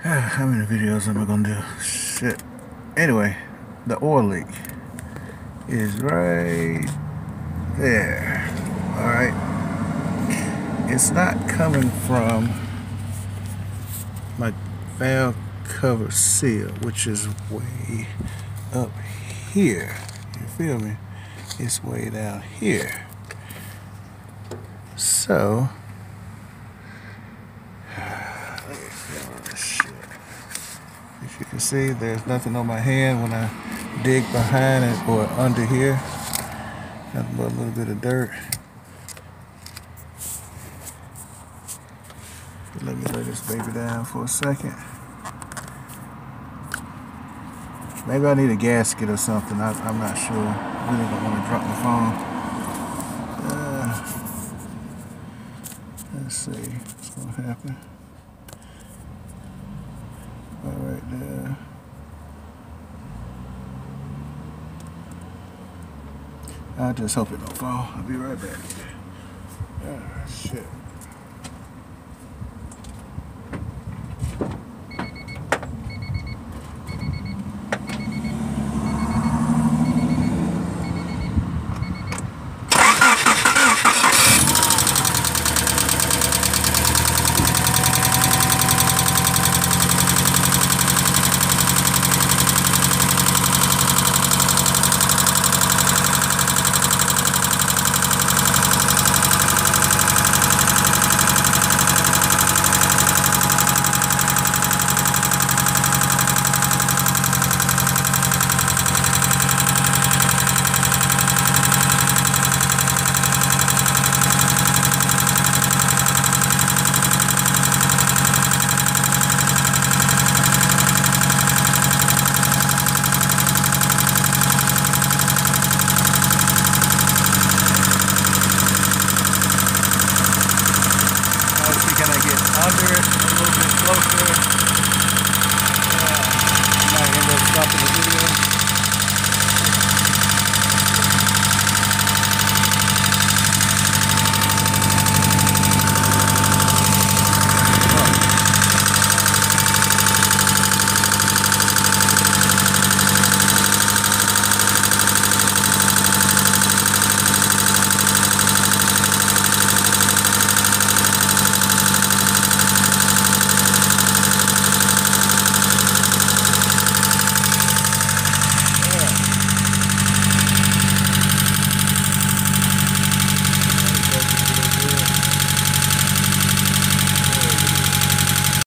How many videos am I gonna do? Shit. Anyway, the oil leak is right there. Alright. It's not coming from my valve cover seal, which is way up here. You feel me? It's way down here. So as you can see, there's nothing on my hand when I dig behind it or under here. Nothing but a little bit of dirt. Let me lay this baby down for a second. Maybe I need a gasket or something. I'm not sure. I really don't want to drop my phone. Let's see what's going to happen. Right there. I just hope it don't fall. I'll be right back. Ah, shit.